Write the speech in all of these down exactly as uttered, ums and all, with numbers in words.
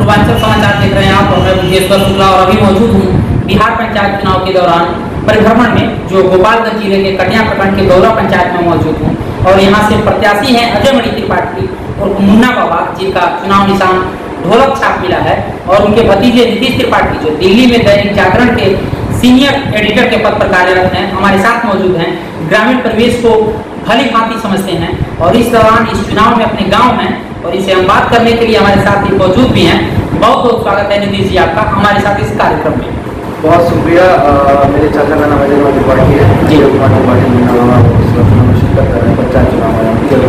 पूर्वांचल समाचार देख रहे हैं आप और मैं बुद्धेश्वर शुक्ला और अभी मौजूद हूँ बिहार पंचायत चुनाव के दौरान परिभ्रमण में जो गोपालगंज जिले के कटिया प्रखंड के गौरा पंचायत में मौजूद हूँ और यहाँ से प्रत्याशी हैं अजय मणि त्रिपाठी और मुन्ना बाबा जिनका चुनाव निशान ढोलक छाप मिला है और उनके भतीजे नीतीश त्रिपाठी जो दिल्ली में दैनिक जागरण के सीनियर एडिटर के पद पर कार्यरत हैं हमारे साथ मौजूद हैं। ग्रामीण परिवेश को भली भांति समझते हैं और इस दौरान इस चुनाव में अपने गांव में और इसे हम बात करने के लिए हमारे साथ ही मौजूद भी हैं। बहुत बहुत स्वागत है नीतीश जी आपका हमारे साथ इस कार्यक्रम में। बहुत शुक्रिया। मेरे चाचा का नाम अजय मणि त्रिपाठी है जी। शिरकत कर रहे हैं पंचायत चुनाव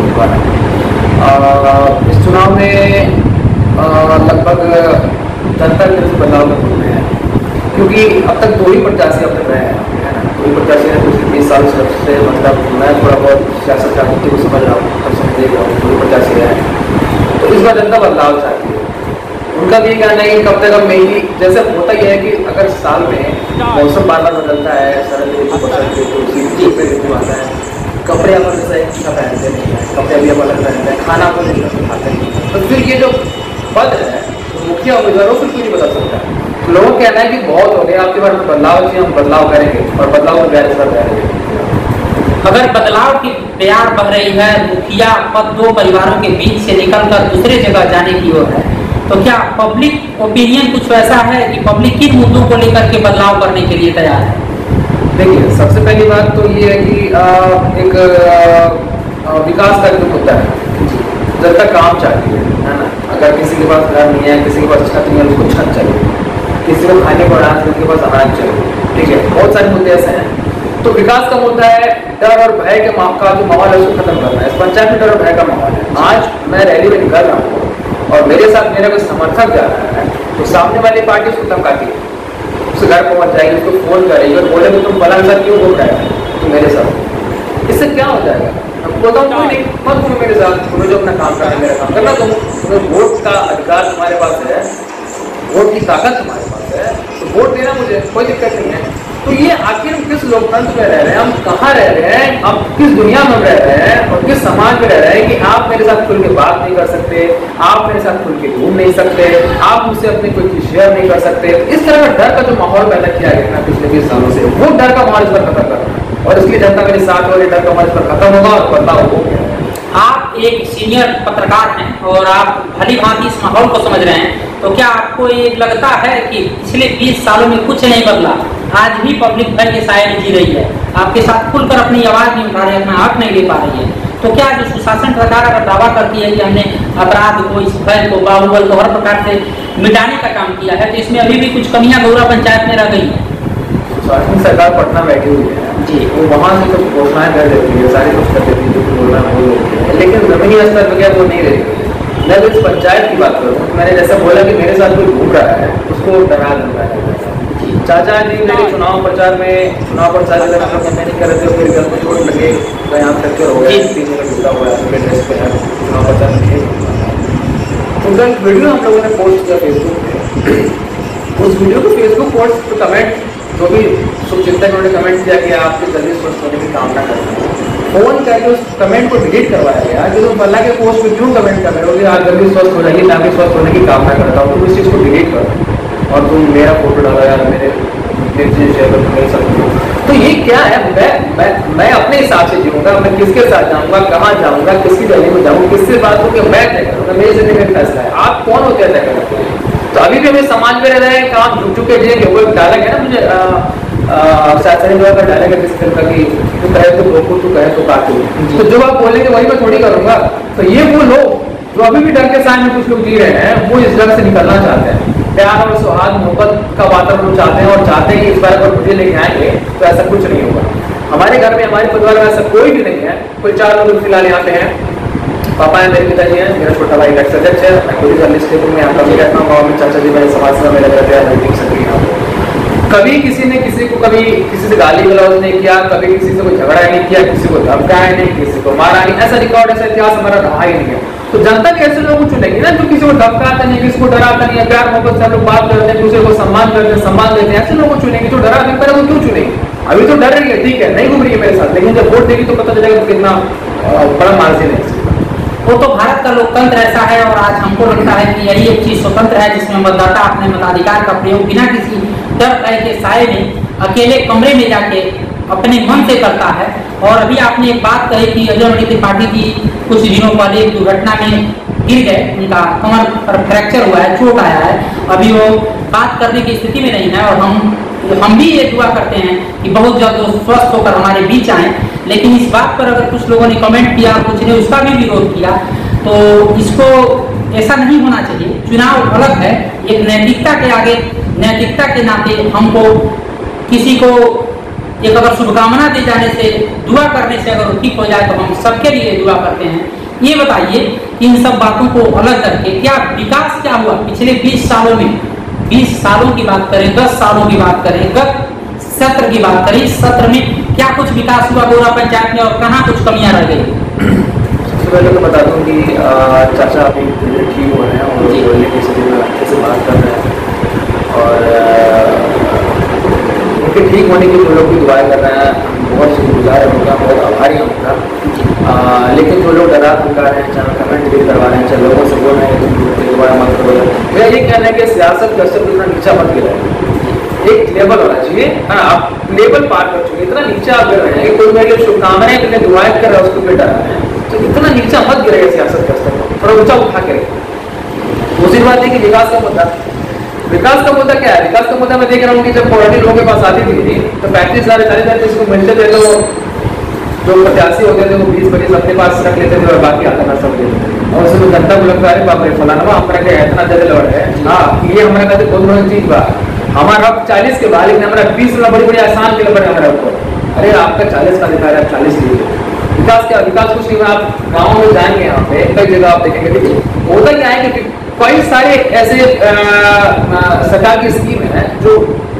में। इस चुनाव में लगभग जनता की तरफ से बदलाव कर रहे हैं क्योंकि अब तक दो ही प्रत्याशी अब तक रहे हैं है ना। दो ही प्रत्याशी हैं पिछले बीस साल से, मतलब मैं थोड़ा बहुत सियासत राजनीति को समझ रहा हूँ और समझ रहा हूँ। दो ही प्रत्याशी रहे हैं तो इस बार जनता बदलाव चाहती है। उनका भी कहना है कि कब तक अब मेरी जैसे होता ही है कि अगर साल में मौसम बार बार बदलता है, शरद ऋतु बसंत ऋतु आता है, कपड़े अपन जैसे अच्छा पहनते नहीं हैं, कपड़े भी अब अलग पहनते हैं, खाना को नहीं खाते हैं, तो फिर ये जो पद है मुखिया उम्मीदवारों फिर क्यों नहीं बदल सकता है। तो लोगों का कहना है कि बहुत हो गया आपके बारे में बदलाव चाहिए, हम बदलाव करेंगे और बदलाव को प्यार से करेंगे। अगर बदलाव की प्यार बढ़ रही है, मुखिया पद दो परिवारों के बीच से निकलकर दूसरे जगह जाने की ओर है, तो क्या पब्लिक ओपिनियन कुछ वैसा है कि पब्लिक किन मुद्दों को लेकर के बदलाव करने के लिए तैयार है? देखिए, सबसे पहली बात तो ये है कि आ, एक आ, विकास का जो मुद्दा है, जनता काम चाहती है है ना। अगर किसी के पास घर नहीं है, किसी के पास छत नहीं है, उसको छत चाहिए, किसी को खाने को अनाज, किसी के पास अनाज चाहिए, ठीक है। बहुत सारे मुद्दे ऐसे हैं। तो विकास का मुद्दा है, डर और भय के का जो माहौल है उसको खत्म करना है। इस पंचायत में डर और भय का माहौल है। आज मैं रैली में निकल रहा हूँ और मेरे साथ मेरा कोई समर्थक जा रहा है तो सामने वाली पार्टी उसको धमकाती है, उसके घर पहुंच जाएगी, उसको फोन करेगी और बोलेगी तुम फलां साथ क्यों घूम रहे हो तो मेरे साथ। इससे क्या हो जाएगा? मैं बोलता हूँ कोई नहीं, मत घूमो मेरे साथ, तुम्हें जो अपना काम करना है मेरा काम करना, तुम तुम्हें वोट का अधिकार तुम्हारे पास है, वोट की ताकत तुम्हारे पास है, तो वोट देना मुझे कोई दिक्कत नहीं है। तो ये आखिर हम किस लोकतंत्र में रह रहे हैं, हम कहाँ रह रहे हैं, हम किस दुनिया में रह रहे हैं और किस समाज में रह रहे हैं कि आप मेरे साथ खुल के बात नहीं कर सकते, आप मेरे साथ खुल के घूम नहीं सकते, आप मुझसे अपनी कोई चीज शेयर नहीं कर सकते। इस तरह का डर का जो माहौल पैदा किया गया ना पिछले बीस सालों से, वो डर का माहौल इस पर खत्म करना है और इसलिए जनता मेरे साथ वाले डर का माहौल इस पर खत्म होगा और बदलाव होगा। आप एक सीनियर पत्रकार हैं और आप भली भांति इस माहौल को समझ रहे हैं, तो क्या आपको ये लगता है कि पिछले बीस सालों में कुछ नहीं बदला, आज भी पब्लिक भय के साए में जी रही है, आपके साथ खुलकर अपनी आवाज नहीं उठा रही है, अपना हक नहीं ले पा रही है? तो क्या जो सुशासन सरकार अगर दावा करती है कि हमने अपराध को, इस भय को, बाहुबल को हर प्रकार से मिटाने का काम किया है, तो इसमें अभी भी कुछ कमियां गौरा पंचायत में रह गई है? सुशासन सरकार पटना बैठी हुई है जी, वो वहाँ से कुछ घोषणाएं कर देती है, सारी कुछ कर देती है, जो कुछ बोलना है बोल देती है, लेकिन जमीनी स्तर पर क्या वो नहीं रहती है। मैं तो इस पंचायत की बात करूँ, मैंने जैसा बोला कि मेरे साथ कोई घूम रहा है उसको डरा दूंगा। चाचा जी मेरे चुनाव प्रचार में चुनाव प्रचार में हम लोग कैंपेनिंग कर रहे थे, मेरे घर में चोट लगे, मैं यहाँ तक हो गया, तीन मिनट जुड़ा हुआ है ड्रेस पे है, चुनाव प्रचार में उनका एक वीडियो हम लोगों ने पोस्ट किया फेसबुक पे। उस वीडियो को फेसबुक पोस्ट पर कमेंट जो भी शुभचिंतक उन्होंने कमेंट किया कि आपके जल्दी स्वस्थ होने की कामना करते हैं, फोन करके उस कमेंट को डिलीट करवाया गया कि तुम फला के पोस्ट पे क्यों कमेंट कर रहे हो कि आप जल्दी स्वस्थ हो जाइए, मैं भी स्वस्थ होने की कामना करता हूँ, तुम इस चीज़ को डिलीट करो और तुम मेरा फोटो डालो यार, मेरे शेयर करो, मेरे साथ। तो ये क्या है? मैं मैं मैं अपने हिसाब से जीऊँगा, मैं किसके साथ जाऊँगा, कहाँ जाऊँगा, किसकी गली में जाऊँगा, किससे बात होकर मैं तय करूँगा, मेरी जिंदगी में फैसला है। आप कौन होते हैं तय करते हैं? तो अभी भी हमें समाज में रह रहे हैं, काम झुक चुके जिएंगे। वो एक डायलॉग है ना, मुझे शास्त्री का डायलॉग है जिस फिल्म का कि तू कहे तो रोकू, तू कहे तो काटू, तो जो आप बोलेंगे वही मैं थोड़ी करूँगा। तो ये वो लोग जो अभी भी डर के साथ में कुछ लोग जी रहे हैं, वो इस डर से निकलना चाहते हैं, प्यार और सुहाग मोहब्बत का वातावरण चाहते हैं और चाहते हैं कि इस बार अगर मुझे लेके आएंगे तो ऐसा कुछ नहीं होगा। हमारे घर में, हमारे परिवार में ऐसा कोई भी नहीं है। कोई चार लोग फिलहाल यहाँ पे हैं, पापा है, मेरे पिताजी हैं, मेरा छोटा भाई टैक्स अध्यक्ष है, मैं कोई जर्नलिस्ट क्षेत्र में यहाँ पर भी रहता हूँ, गाँव में चाचा जी मेरे समाज सेवा में लगे रहते हैं, मीटिंग सक्रिय। कभी किसी ने किसी को कभी किसी से गाली गलौज नहीं किया, कभी किसी से कोई झगड़ा नहीं किया, किसी को धमकाया नहीं, किसी को मारा नहीं, ऐसा रिकॉर्ड, ऐसा इतिहास हमारा रहा ही नहीं है। तो जनता के ऐसे लोगों को चुनेगी ना जो किसी को धमकाता नहीं, किसी को डराता नहीं है, प्यार मोहब्बत से हम लोग बात करते हैं, दूसरे को सम्मान करते हैं, सम्मान देते हैं, ऐसे लोगों को चुनेगी। जो डरा नहीं पाए वो क्यों चुनेगी? अभी तो डर रही है, ठीक है, नहीं घूम रही है मेरे साथ, लेकिन जब वोट देगी तो पता चलेगा कितना बड़ा मार्जिन है। वो तो भारत का लोकतंत्र ऐसा है, और आज हमको लगता है कि यही एक चीज स्वतंत्र है जिसमें मतदाता अपने मताधिकार का प्रयोग बिना किसी डर भय के साए में अकेले कमरे में जाके अपने मन से करता है। और अभी आपने एक बात कही कि अजय मणि त्रिपाठी जी कुछ दिनों पहले एक दुर्घटना में गिर गए, उनका कमर पर फ्रैक्चर हुआ है, चोट आया है, अभी वो बात करने की स्थिति में नहीं है, और हम हम भी ये दुआ करते हैं कि बहुत जल्द वो स्वस्थ होकर हमारे बीच आए। लेकिन इस बात पर अगर कुछ लोगों ने कमेंट किया, कुछ ने उसका भी विरोध किया, तो इसको ऐसा नहीं होना चाहिए। चुनाव अलग है, एक नैतिकता के आगे, नैतिकता के नाते हमको किसी को एक अगर शुभकामना दी जाने से, दुआ करने से अगर ठीक हो जाए तो हम सबके लिए दुआ करते हैं। ये बताइए इन सब बातों को अलग करके क्या विकास क्या हुआ पिछले बीस सालों में? बीस सालों की बात करें, दस सालों की बात करें, गत सत्र की बात करें, इस सत्र में क्या कुछ विकास हुआ गौरा पंचायत में और कहाँ कुछ कमियां रह गई? सबसे पहले तो बता दूं कि चाचा अभी ठीक हो रहे हैं और बोलने की स्थिति में अच्छे से बात कर रहे हैं, और उनके ठीक होने की जो लोग भी दुआएं कर रहे हैं, बहुत शुक्रगुजार है उनका, बहुत आभारी है उनका। लेकिन जो लोग डरा धमका रहे हैं, चाहे कमेंट डिलीट करवा रहे हैं, चाहे लोगों से बोल रहे हैं कि दोबारा मत करो, मेरा ये कहना है कि सियासत का स्तर इतना नीचा मत गिराए, एक लेवल होना चाहिए, है ना। आप लेवल पार कर चुके, इतना नीचा आप गिर रहे हैं कि कोई मेरे लिए शुभकामनाएं करने दुआएं कर रहा है, उसको भी डरा है, तो इतना नीचा मत गिरेगा सियासत का स्तर, थोड़ा ऊंचा उठा के। दूसरी बात है कि विकास का मुद्दा, विकास का मुद्दा क्या है? विकास का मुद्दा मैं देख रहा हूँ कि जब पॉलिटिक लोगों के पास आती थी तो पैंतीस हजार चालीस हजार जिसको मिलते थे, तो जो प्रत्याशी होते थे वो बीस पच्चीस अपने पास रख लेते थे और बाकी आता ना सब लेते थे, और उसमें जनता को लगता है बाप रे फलाना हमारा क्या इतना ज्यादा लड़ है, हाँ ये हमारा कहते बहुत बड़ा चीज बा, हमारा चालीस के बाद लेकिन हमारा बीस में बड़ी बड़ी आसान के लड़ हमारा ऊपर। अरे आपका चालीस का दिखा रहा है, चालीस लीजिए। विकास क्या? विकास कुछ नहीं, आप गाँव में जाएंगे, यहाँ पे कई जगह आप देखेंगे, देखिए होता क्या है कि कई सारे ऐसे सरकार की स्कीम है जो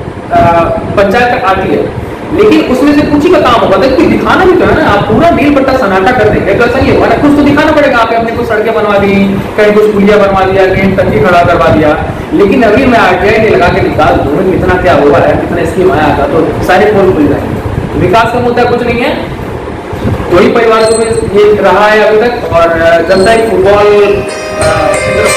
पंचायत तक आती है, लेकिन उसमें से कुछ ही का काम होगा, तो दिखाना भी तो है ना। आप पूरा नील पट्टा सन्नाटा कर देंगे तो ऐसा नहीं होगा ना, कुछ तो दिखाना पड़ेगा। आपने अपने कुछ सड़कें बनवा दी, कहीं कुछ पुलिया बनवा दिया, कहीं टंकी खड़ा करवा दिया, लेकिन अभी मैं आरटीआई नहीं लगा के निकाल दूँ कितना क्या हुआ है, कितना स्कीम आया था, तो सारे पोल खुल जाएंगे। विकास का मुद्दा कुछ नहीं है, दो ही परिवारों में ये रहा है अभी तक, और जनता एक फुटबॉल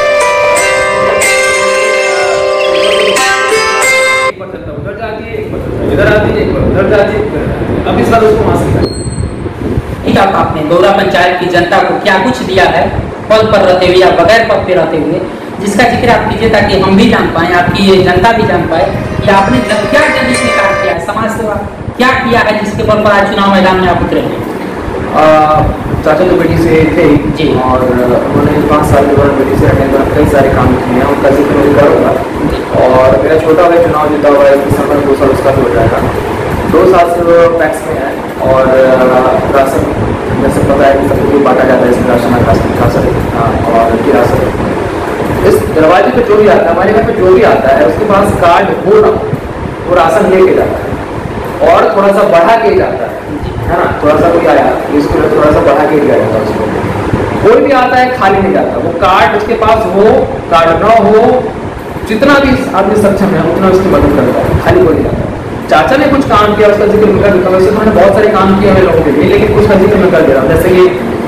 इधर आती है, उधर जाती है, अब इस बार उसको हासिल करें। ठीक है, आपने गौरा पंचायत की जनता को क्या कुछ दिया है पद पर रहते हुए या बगैर पद पे रहते हुए, जिसका जिक्र आप कीजिए ताकि हम भी जान पाए, आपकी ये जनता भी जान पाए कि आपने जब क्या जन इसमें कार्य किया है, समाज सेवा क्या किया है जिसके बल पर आज चुनाव मैदान में आप उतरे हैं। चाचा तो बेटी से थे जी, और उन्होंने पाँच साल के दौरान बेटी से रहने का कई सारे काम किए हैं, उनका जिक्र मुझे कर होगा। और मेरा छोटा भाई चुनाव जीता हुआ है, दिसंबर दो साल उसका भी हो जाएगा, दो साल से वो टैक्स में है, और राशन जैसे पता है कि सबको बांटा जाता है, इसमें राशन राशन राशन और किरासन। इस दरवाजे पे जो भी आता है, हमारे घर पे जो भी आता है उसके पास कार्ड हो ना, वो राशन लेके जाता है और थोड़ा सा बढ़ा के जाता है, है ना। थोड़ा सा कोई आया इसको थोड़ा सा बढ़ा के दिया जाता है उसको, कोई भी आता है खाली नहीं जाता, वो कार्ड उसके पास हो, कार्ड ना हो, जितना भी आदमी सक्षम है उतना उसकी मदद करता है, खाली कोई नहीं जाता। चाचा ने कुछ काम किया, उसका जिक्र मैं कर देता हूँ। वैसे उन्होंने बहुत सारे काम किए हैं लोगों के लिए, लेकिन कुछ का जिक्र मैं कर दे रहा हूँ। जैसे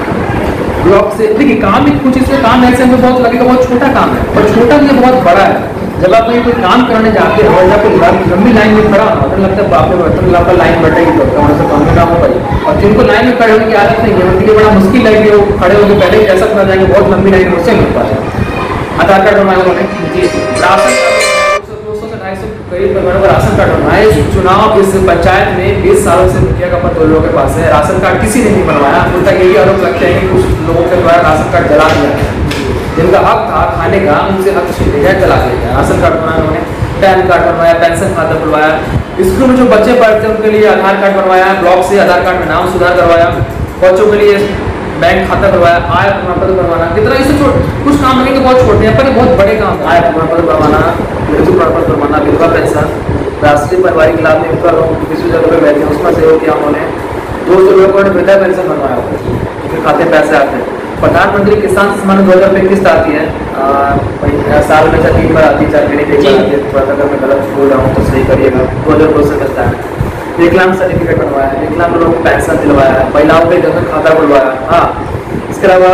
कि ब्लॉक से देखिए काम भी कुछ इसमें काम ऐसे हमें बहुत लगेगा बहुत छोटा काम है, और छोटा भी बहुत बड़ा है। जब आप कोई काम कराने जाते हो, जब कोई लंबी लाइन में खड़ा हो तो लगता है बाप रे बर्तन आपका लाइन बैठेगी तो वहाँ से काम ना हो पाई, और जिनको लाइन में खड़े होने की आदत नहीं है उनके लिए बड़ा मुश्किल है कि वो खड़े होकर पहले कैसा खड़ा जाएंगे, बहुत लंबी लाइन मुझसे मिल पाए। आधार कार्ड बनवाया उन्होंने जी, राशन दो सौ से ढाई सौ करीब परिवारों का राशन कार्ड बनवाया। चुनाव इस पंचायत में बीस सालों से मुखिया का पद लोगों के पास है, राशन कार्ड किसी ने नहीं बनवाया। उनका यही आरोप लगता है कि कुछ लोगों के द्वारा राशन कार्ड जला दिया है, जिनका हक था खाने का उनसे हक छीन लिया जला दिया। राशन कार्ड बनवाया उन्होंने, पैन कार्ड बनवाया, पेंशन खाता खुलवाया, स्कूल में जो बच्चे पढ़ते हैं उनके लिए आधार कार्ड बनवाया, ब्लॉक से आधार कार्ड में नाम सुधार करवाया, बच्चों के लिए बैंक खाता करवाया, आय प्रमाण पत्र बनवाना। कितना इससे कुछ काम नहीं कि बहुत छोटे हैं, पर बहुत बड़े काम, आय प्रमाण पत्र बनवाना, मृत्यु प्रमाण पत्र बनवाना, विधवा पेंशन, राष्ट्रीय पारिवारिक लाभ में विधवा लोग किसी जगह पे बैठे हैं उसमें सहयोग किया उन्होंने। दो सौ लोगों ने वृद्धा पेंशन बनवाया, उनके खाते पैसे आते हैं। प्रधानमंत्री किसान सम्मान दो हजार रुपये किस्त आती है, आ, साल में से तीन बार आती है, चार महीने की आती है। थोड़ा अगर मैं गलत बोल रहा हूँ तो सही करिएगा। दो हजार दो से मिलता है। विकलांग सर्टिफिकेट बनवाया, विकलांग लोगों को पेंशन दिलवाया, महिलाओं के जन खाता खुलवाया। हाँ, इसके अलावा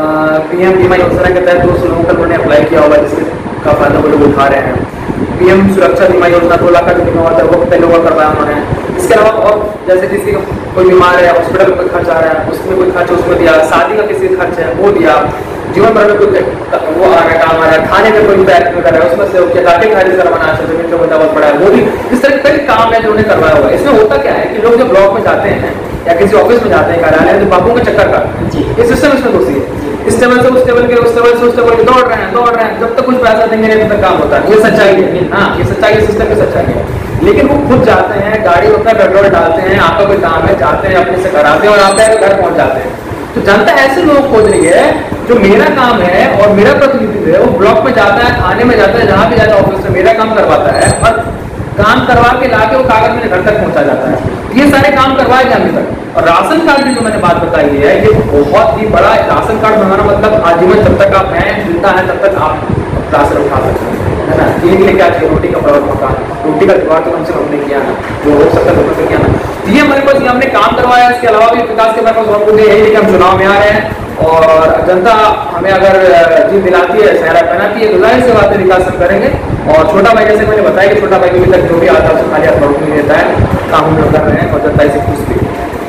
पीएम बीमा योजना के तहत दो सौ लोगों का उन्होंने अप्लाई किया होगा, जिसका फायदा वो लोग उठा रहे हैं। पीएम सुरक्षा बीमा योजना दो लाख का जो बीमा होता है वो पहले हुआ करवाया उन्होंने। इसके अलावा और जैसे किसी का कोई बीमार है, हॉस्पिटल में खर्च आ रहा है, उसमें कोई खर्च उसमें दिया, शादी का किसी का खर्च है वो दिया, जीवन भर में कोई वो आ रहा है, काम आ रहा है, खाने में कोई पैक में कर रहा है उसमें से क्या दाखिल खारिज करवाना है, जमीन का मुद्दा बहुत बड़ा है वो भी, इस तरह के कई काम है जो उन्हें करवाया हुआ है। इसमें होता क्या है कि लोग जब ब्लॉक में जाते हैं या किसी ऑफिस में जाते हैं, कार्यालय में, तो बापू का चक्कर काटते हैं। ये सिस्टम इसमें घुसी है, इस टेबल से उस टेबल के, उस टेबल से उस टेबल के दौड़ रहे हैं दौड़ रहे हैं जब तक कुछ पैसा देंगे नहीं तब तक काम होता है। ये सच्चाई है, हाँ ये सच्चाई, सिस्टम की सच्चाई है। लेकिन वो खुद जाते हैं, गाड़ी में अपना पेट्रोल डालते हैं, आपका कोई काम है, जाते हैं अपने से कराते हैं और आप घर पहुंच जाते हैं। तो जनता ऐसे लोग खोज रही है जो मेरा काम है और मेरा प्रतिनिधित्व है, वो ब्लॉक में जाता है, थाने में जाता है, जहां भी जाता है ऑफिस में मेरा काम करवाता है और काम करवा के लाके वो कागज मेरे घर तक पहुंचा जाता है। ये सारे काम करवाए जाने तक। और राशन कार्ड की जो मैंने बात बताई है, ये बहुत ही बड़ा राशन कार्ड बनाना मतलब आजीवन, जब तक आप हैं मिलता है तब तक आप राशन उठा सकते हैं, है ना। जीने के लिए क्या चाहिए, रोटी का प्रबंध मकान, रोटी का जुगाड़ तो कम से कम हमने किया ना, जो हो सकता है तो किया ना। ये हमारे पास हमने काम करवाया। इसके अलावा भी विकास के बारे में हम मुद्दे यही है कि हम चुनाव में आ रहे हैं और जनता हमें अगर जीत दिलाती है, सहरा पहनाती है, तो जाहिर सी बात है विकास हम करेंगे। और छोटा भाई जैसे मैंने बताया कि छोटा भाई अभी तक जो भी आता है खाली हाथ नहीं देता है, काम हम लोग कर रहे हैं और जनता इसे खुश भी।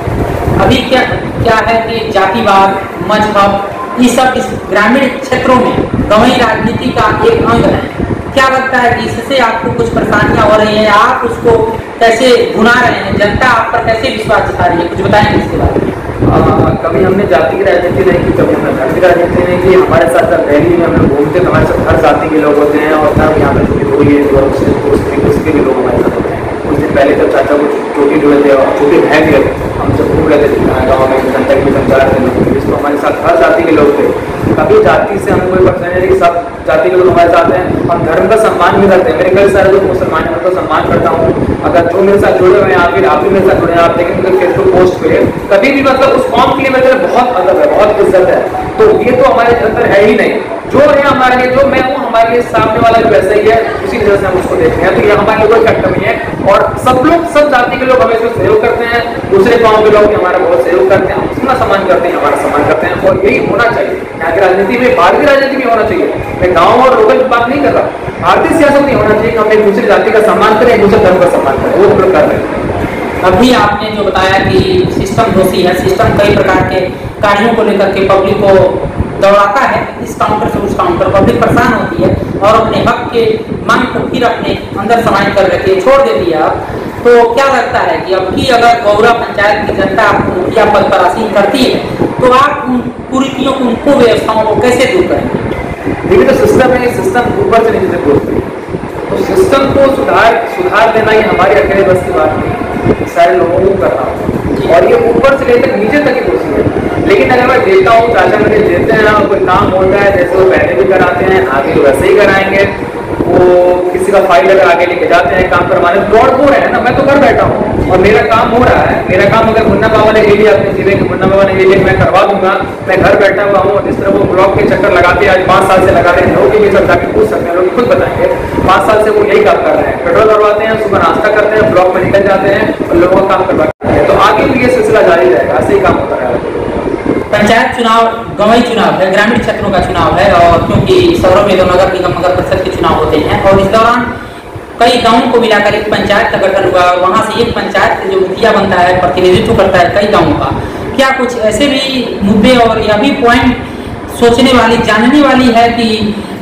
अभी क्या क्या है कि जातिवाद, मजहब, ये सब इस ग्रामीण क्षेत्रों में गंवई राजनीति का एक अंग है। क्या लगता है कि इससे आपको कुछ परेशानियां हो रही हैं, आप उसको कैसे भुना रहे हैं, जनता आप पर कैसे विश्वास जता रही है, कुछ बताएंगे इसके बारे में? कभी हमने जाति की राजनीति नहीं की, कभी हमने धर्म की राजनीति नहीं की। हमारे साथ जब दिल्ली में हम लोग घूमते तो हमारे साथ हर जाति के लोग होते हैं और तब यहाँ पे जो हुई है जो उसके भी लोग हमारे साथ होते हैं। कुछ दिन पहले जब चाचा को चोटी डुए थे और चोटी बह गए, हम सब घूम रहे थे गाँव में, जनता की समझा रहे थे, जिसको हमारे साथ हर जाति के लोग थे। कभी जाति से हमें कोई परेशानी नहीं, सब जाति के लोग हमारे साथ हैं। हम धर्म का सम्मान भी करते हैं। मेरे कई सारे लोग मुसलमान हैं, उनका सम्मान करता हूँ। अगर जो मेरे साथ जुड़े हुए हैं आप भी आप भी मेरे साथ जुड़े हैं, आप देखेंगे फेसबुक पोस्ट पे कभी भी मतलब उस कौम के लिए मेरे बहुत अदब है, बहुत इज्जत है। तो ये तो हमारे अंदर है ही नहीं। जो है हमारे लिए, जो मैं हूँ हमारे लिए सामने वाला भी वैसा ही है, उसी तरह से हम उसको देखते हैं। तो ये हमारे लिए कोई फैक्टर नहीं है। और सब लोग, सब जाति के लोग हमें इसमें सहयोग करते हैं, दूसरे गाँव के लोग भी हमारा बहुत सहयोग करते हैं, हम उसका सम्मान करते हैं, हमारा सम्मान करते हैं। और यही होना चाहिए यहाँ की राजनीति में, भारतीय राजनीति में होना चाहिए। मैं गाँव और लोकल की बात नहीं कर रहा, भारतीय सियासत में होना चाहिए कि हम एक दूसरी जाति का सम्मान करें, एक दूसरे धर्म का सम्मान करें, वो हम लोग कर रहे हैं। अभी आपने जो बताया कि सिस्टम दोषी है, सिस्टम कई प्रकार के कार्यों को लेकर के पब्लिक को दौड़ाता है, इस काउंटर से उस काउंटर, पब्लिक परेशान होती है और अपने हक के मांग को फिर अपने अंदर समाहित कर लेती है, छोड़ देती है। आप तो क्या लगता है कि अब की अगर गौरा पंचायत की जनता आपको मुखिया पद पर आसीन करती है तो आप उन कुरीतियों को, उनको व्यवस्थाओं को कैसे दूर करेंगे? देखिए तो सिस्टम है, सिस्टम ऊपर से नीचे तक बोलते हैं, तो सिस्टम को सुधार सुधार देना ये हमारी अकेले बस की बात नहीं, सारे लोगों को करना होगा। और ये ऊपर से लेकर नीचे तक ही कोशिश है। लेकिन अगर मैं देखता हूँ चाचा मेरे देते हैं और कोई काम होता है, जैसे वो पहले भी कराते हैं, आगे तो वैसे ही कराएंगे। वो किसी का फाइल अगर आगे लेके जाते हैं काम करवाने, दौड़ हो रहे हैं ना, मैं तो घर बैठा हूँ और मेरा काम हो रहा है। मेरा काम अगर मुन्ना बाबा ने ले लिया अपने जिले के, मुन्ना बाबा ने ले लिया, मैं करवा दूंगा। मैं घर बैठा हुआ हूँ। जिस तरह वो ब्लॉक के चक्कर लगाते आज पाँच साल से लगा रहे हैं, लोग भी सब जाके पूछ सकते हैं, लोग खुद बताएंगे। पाँच साल से वो यही काम कर रहे हैं, पेट्रोल भरवाते हैं, सुबह नाश्ता करते हैं, ब्लॉक में निकल जाते हैं और लोगों का काम करवाते हैं। तो आगे भी ये सिलसिला जारी रहेगा, ऐसे ही काम होता रहेगा। पंचायत चुनाव गंवई चुनाव है, ग्रामीण क्षेत्रों का चुनाव है और क्योंकि शहरों में तो नगर निगम नगर परिषद के चुनाव होते हैं और इस दौरान कई गांवों को मिलाकर एक पंचायत का गठन हुआ और वहां से एक पंचायत जो मुखिया बनता है, प्रतिनिधित्व करता है कई गांवों का। क्या कुछ ऐसे भी मुद्दे और यह भी पॉइंट सोचने वाली, जानने वाली है कि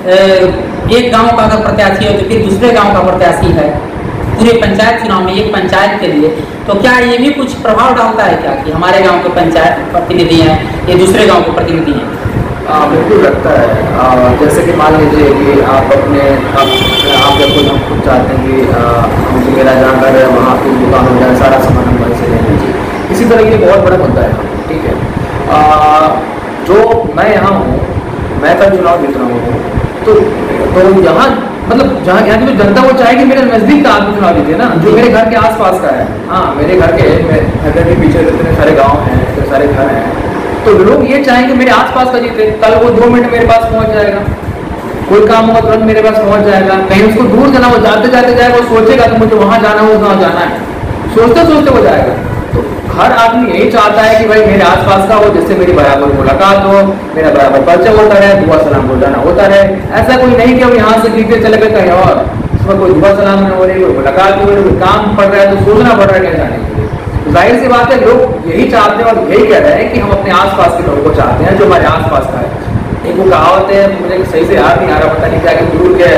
एक गाँव का अगर प्रत्याशी हो तो फिर दूसरे गाँव का प्रत्याशी है पूरे पंचायत चुनाव में एक पंचायत के लिए, तो क्या ये भी कुछ प्रभाव डालता है क्या कि हमारे गांव के पंचायत प्रतिनिधि हैं ये दूसरे गांव के प्रतिनिधि हैं? बिल्कुल लगता है। आ, जैसे कि मान लीजिए कि आप अपने आप, आप जब कोई हम खुद चाहते हैं कि मुझे मेरा जहाँ घर है वहाँ की दुकान हो जाए, सारा सामान हम वहीं से ले लीजिए। इसी तरह ये बहुत बड़ा मुद्दा है, ठीक है। आ, जो मैं यहाँ हूँ, मैं कल चुनाव जीत रहा हूँ, तो तो यहाँ मतलब जहाँ यहाँ की जो जनता वो चाहेगी मेरे नज़दीक का आदमी चुनाव जीते ना, जो मेरे घर के आसपास का है। हाँ, मेरे घर के घर के पीछे इतने सारे गांव हैं, इतने सारे घर हैं, तो लोग ये चाहेंगे मेरे आसपास का जीते। कल वो दो मिनट मेरे पास पहुंच जाएगा, कोई काम होगा तुरंत मेरे पास पहुंच जाएगा। कहीं उसको दूर जाना, वो जाते जाते जाएगा, वो सोचेगा कि मुझे वहाँ जाना हो, वहाँ जाना है, सोचते सोचते हो जाएगा। तो हर आदमी यही चाहता है कि भाई मेरे आसपास का हो, जिससे मेरी बराबर मुलाकात हो, मेरा बराबर परिचय होता रहे, दुआ सलाम रोजाना होता रहे। ऐसा कोई नहीं कि अब यहाँ से गिरते चले गए कहीं और, उसमें कोई दुआ सलाम नहीं हो रही, कोई मुलाकात नहीं हो रही, कोई काम पड़ रहा है तो सोचना पड़ रहा है कहीं जाने के लिए। तो जाहिर सी बात है लोग यही चाहते हैं और यही कह रहे हैं कि हम अपने आसपास के लोगों को चाहते हैं जो हमारे आसपास का है। एक वो कहावत है, मुझे सही से याद नहीं आ रहा, पता नहीं क्या कि दूर के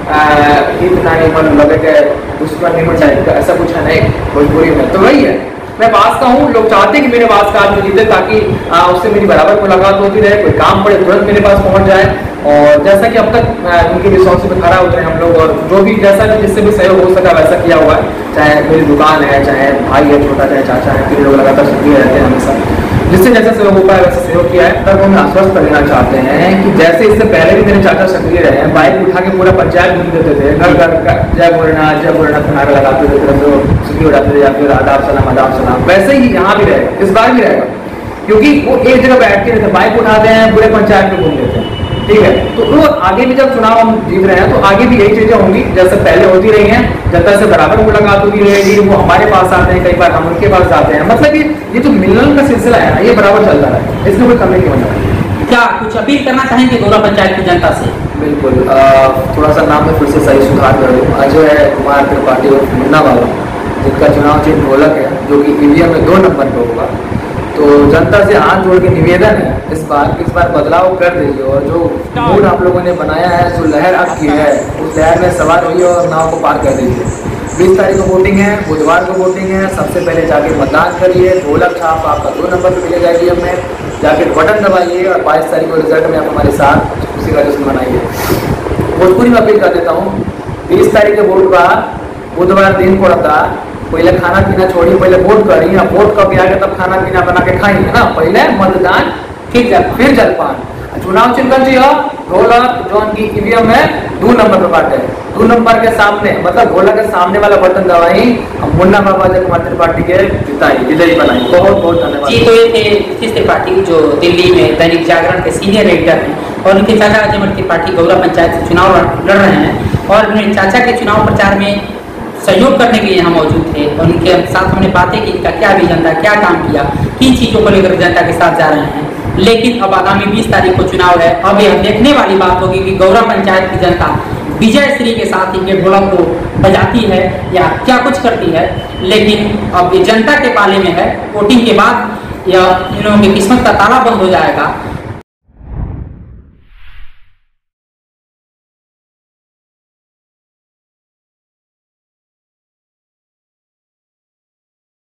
इतना नहीं मन लगे के दुश्मन नहीं टाइप का ऐसा कुछ है नहीं भोजपुरी में। तो वही है, मैं पास का हूँ, लोग चाहते हैं कि मेरे पास का आदमी जीते ताकि आ, उससे मेरी बराबर मुलाकात होती रहे, कोई काम पड़े तुरंत मेरे पास पहुंच जाए। और जैसा कि अब तक उनकी रिसोर्स में खड़ा उतरे हम लोग, और जो भी जैसा भी जिससे भी सहयोग हो सका वैसा किया हुआ है। चाहे मेरी दुकान है, चाहे भाई है छोटा, चाहे चाचा है, तीन लोग लगातार सक्रिय रहते हैं हमेशा, जिससे जैसा सहयोग हो पाए वैसे सहयोग किया है। तब हम आश्वस्त कर देना चाहते हैं कि जैसे इससे पहले भी मेरे चाचा सक्रिय रहे हैं, बाइक उठा के पूरा पंचायत घूम देते थे, घर घर जय भोलेनाथ जय भोलेनाथ का नारा लगाते थे, तो सक्रिय हो जाते थे, या फिर आदाब सलाम आदाब सलाम, वैसे ही यहाँ भी रहेगा, इस बार भी रहेगा। क्योंकि वो एक जगह बैठ के रहते, बाइक उठाते हैं पूरे पंचायत में घूम देते हैं, ठीक है। तो वो आगे भी जब चुनाव हम जीत रहे हैं तो आगे भी यही चीजें होंगी जैसे पहले होती रही हैं, जनता से बराबर मुलाकात होती रहेगी, वो हमारे पास आते हैं, कई बार हम उनके पास जाते हैं। मतलब ये ये जो मिलन का सिलसिला है ना, ये बराबर चलता रहा है, इसमें कोई कमी नहीं होने वाली। क्या कुछ अपील करना चाहेंगे गौरा पंचायत की जनता से? बिल्कुल, थोड़ा सा नाम में फिर से सही सुधार कर दूँ। अजय कुमार त्रिपाठी और मुन्ना बाबा, जिनका चुनाव चिन्ह ढोलक है, जो कि ईवीएम में दो नंबर पर होगा। तो जनता से हाथ जोड़ के निवेदन है इस बार इस बार बदलाव कर दीजिए, और जो मूड आप लोगों ने बनाया है, जो लहर आपकी है, उस लहर में सवार होइए और नाव को पार कर दीजिए। बीस तारीख को वोटिंग है, बुधवार को वोटिंग है, सबसे पहले जाके मतदान करिए। ढोलक छाप आपका दो नंबर पर मिलेगा ईवीएम में, जाके बटन दबाइए और बाईस तारीख को रिजल्ट में आप हमारे साथ उसी का जश्न मनाइए। भोजपुरी में अपील कर देता हूँ, बीस तारीख के वोट बाद बुधवार दिन पड़ता, पहले खाना पीना छोड़िए, पहले वोट करिए, वोट कब आएगा तब खाना पीना बना के खाएंगे ना, पहले मतदान फिर जल फिर जलपान। चुनाव चिन्ह जी हो ढोलक जो उनकी ईवीएम है दो नंबर पर बांटे, दो नंबर के सामने मतलब ढोलक के सामने वाला बटन दबाई, मुन्ना बाबा जय कुमार त्रिपाठी के जिताई विजयी बनाई। बहुत बहुत धन्यवाद जी। तो ये थे नीतीश त्रिपाठी जो दिल्ली में दैनिक जागरण के सीनियर एडिटर हैं, और उनके चाचा अजय त्रिपाठी गौरा पंचायत से चुनाव लड़ रहे हैं, और उन्हें चाचा के चुनाव प्रचार में सहयोग करने के लिए यहाँ मौजूद थे। और उनके साथ हमने बातें की, इनका क्या विजन था, क्या काम किया, किन चीज़ों को लेकर जनता के साथ जा रहे हैं। लेकिन अब आगामी बीस तारीख को चुनाव है, अब यह देखने वाली बात होगी कि गौरा पंचायत की जनता विजय श्री के साथ इनके ढोलक को बजाती है या क्या कुछ करती है। लेकिन अब ये जनता के पाले में है, वोटिंग के बाद या इन लोगों की किस्मत का ताला बंद हो जाएगा।